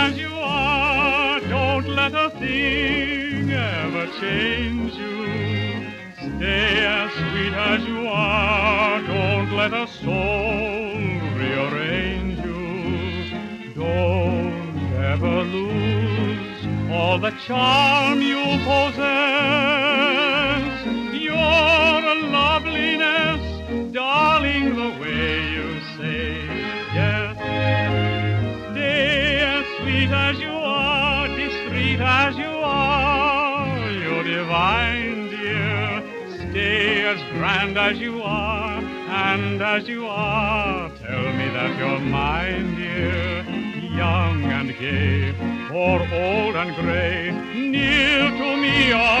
as you are, don't let a thing ever change you. Stay as sweet as you are, don't let a soul rearrange you. Don't ever lose all the charm you possess. You're a loveliness, darling, the way you say yes. Stay as sweet as you are, discreet as you are, you're divine, dear. Stay as grand as you are, and as you are, tell me that you're mine, dear. Young and gay, or old and gray, near to me or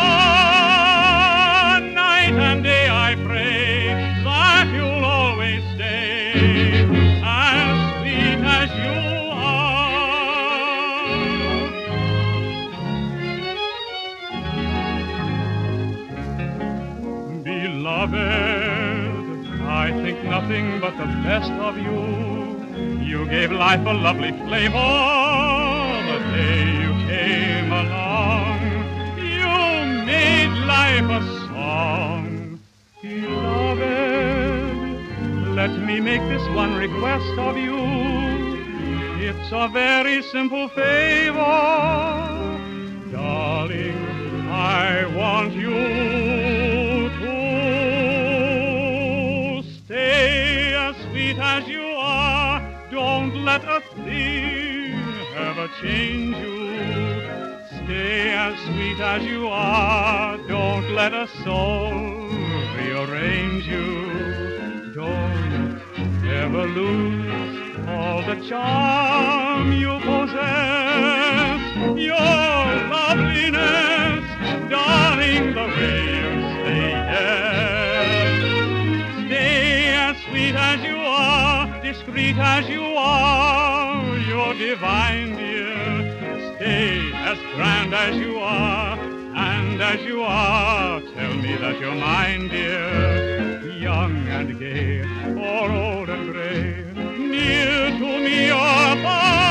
afar, night and day I pray that you'll always stay as sweet as you are. Beloved, I think nothing but the best of you. You gave life a lovely flavor the day you came along. You made life a song. Beloved, let me make this one request of you. It's a very simple favor. Darling, I want you to stay as sweet as you are. Don't let a thing ever change you. Stay as sweet as you are. Don't let a soul rearrange you. Don't ever lose all the charm you possess. Your loveliness, darling, the way you say yes. Stay as sweet as you are, discreet as you are, you're divine, dear. Stay as grand as you are, and as you are, tell me that you're mine, dear. Young and gay, or old and gray, near to me or far.